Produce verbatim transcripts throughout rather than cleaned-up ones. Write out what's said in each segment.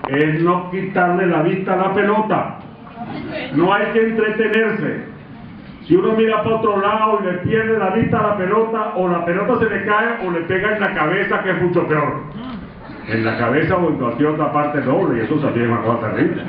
es no quitarle la vista a la pelota. No hay que entretenerse. Si uno mira para otro lado y le pierde la vista a la pelota, o la pelota se le cae o le pega en la cabeza, que es mucho peor. En la cabeza o en cualquier otra parte doble, y eso también es una cosa terrible.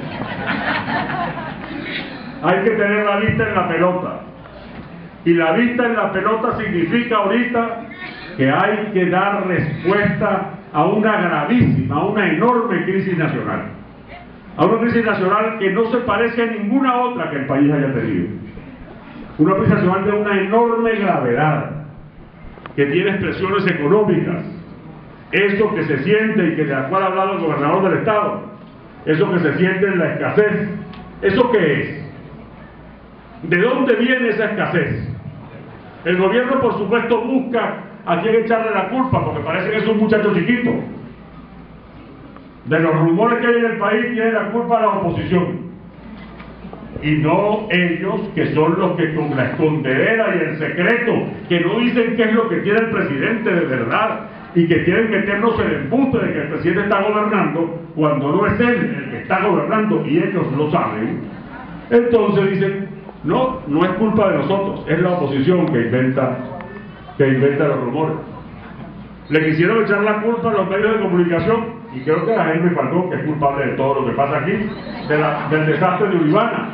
Hay que tener la vista en la pelota. Y la vista en la pelota significa ahorita que hay que dar respuesta a una gravísima, a una enorme crisis nacional. A una crisis nacional que no se parece a ninguna otra que el país haya tenido. Una crisis nacional de una enorme gravedad, que tiene expresiones económicas. Eso que se siente y que de la cual ha hablado el gobernador del estado, eso que se siente en la escasez. ¿Eso qué es? ¿De dónde viene esa escasez? El gobierno, por supuesto, busca a quién echarle la culpa, porque parece que es un muchacho chiquito. De los rumores que hay en el país tiene la culpa la oposición, y no ellos, que son los que con la escondedera y el secreto, que no dicen qué es lo que quiere el presidente de verdad, y que quieren meternos en el embuste de que el presidente está gobernando, cuando no es él el que está gobernando, y ellos lo saben. Entonces dicen, no, no es culpa de nosotros, es la oposición que inventa, que inventa los rumores. Le quisieron echar la culpa a los medios de comunicación, y creo que a Henry Falcón, que es culpable de todo lo que pasa aquí, de la, del desastre de Uribana.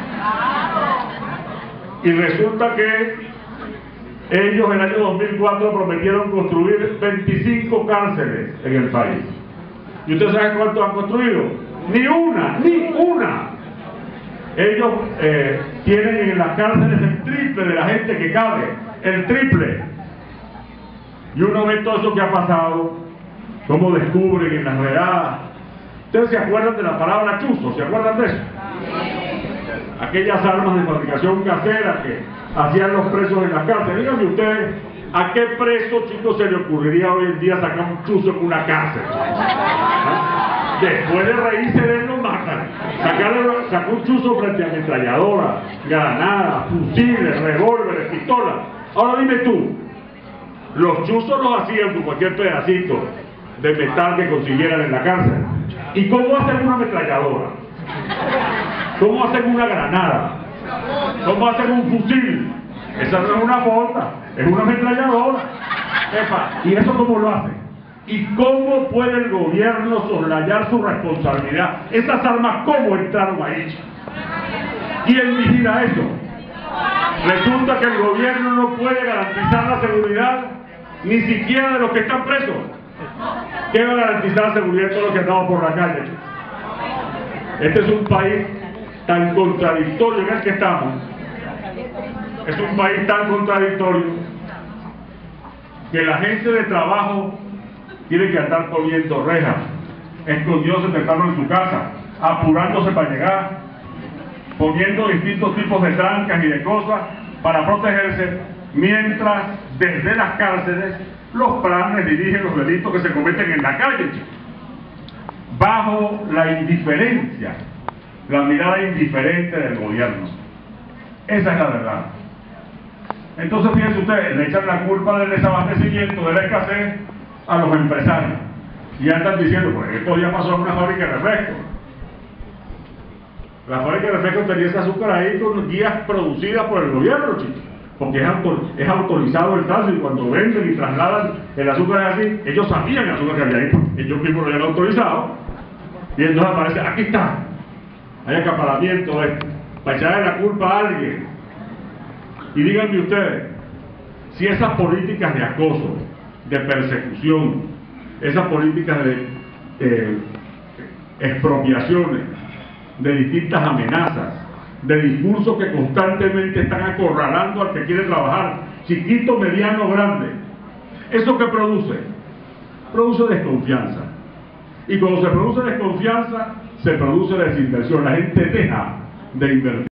Y resulta que ellos en el año dos mil cuatro prometieron construir veinticinco cárceles en el país. ¿Y ustedes saben cuántos han construido? Ni una, ni una. Ellos eh, tienen en las cárceles el triple de la gente que cabe, el triple. Y uno ve todo eso que ha pasado, cómo descubren en las redadas. ¿Ustedes se acuerdan de la palabra chuzo? ¿Se acuerdan de eso? Aquellas armas de fabricación casera que hacían los presos en las cárceles. Díganme ustedes, ¿a qué preso, chicos, se le ocurriría hoy en día sacar un chuzo en una cárcel? ¿Ah? Después de reírse de él, lo matan. Sacarle, sacar un chuzo frente a ametralladoras, granadas, fusiles, revólveres, pistolas. Ahora dime tú, los chuzos los hacían con cualquier pedacito de metal que consiguieran en la cárcel. ¿Y cómo hacen una ametralladora? ¿Cómo hacen una granada? ¿Cómo hacen un fusil? Esa no es una bota, es una ametralladora. Epa, ¿y eso cómo lo hacen? ¿Y cómo puede el gobierno soslayar su responsabilidad? Esas armas, ¿cómo entraron ahí? ¿Quién vigila eso? Resulta que el gobierno no puede garantizar la seguridad ni siquiera de los que están presos. ¿Qué va a garantizar la seguridad de todos los que andamos por la calle? Este es un país tan contradictorio en el que estamos. Es un país tan contradictorio que la gente de trabajo tiene que andar poniendo rejas, escondiéndose temprano en su casa, apurándose para llegar, poniendo distintos tipos de trancas y de cosas para protegerse, mientras desde las cárceles los planes dirigen los delitos que se cometen en la calle, bajo la indiferencia, la mirada indiferente del gobierno. Esa es la verdad. Entonces fíjense ustedes, le echan la culpa del desabastecimiento, de la escasez, a los empresarios, y andan diciendo, pues esto ya pasó en una fábrica de refrescos. La fábrica de refrescos tenía ese azúcar ahí con guías producidas por el gobierno, chicos, porque es, autor, es autorizado el tránsito, y cuando venden y trasladan el azúcar así, ellos sabían el azúcar que había ahí, ellos mismos lo habían autorizado, y entonces aparece, aquí está, hay acaparamiento, eh, para echarle la culpa a alguien. Y díganme ustedes, si esas políticas de acoso, de persecución, esas políticas de eh, expropiaciones, de distintas amenazas, de discursos que constantemente están acorralando al que quiere trabajar, chiquito, mediano, grande, ¿eso qué produce? Produce desconfianza. Y cuando se produce desconfianza, se produce desinversión. La gente deja de invertir.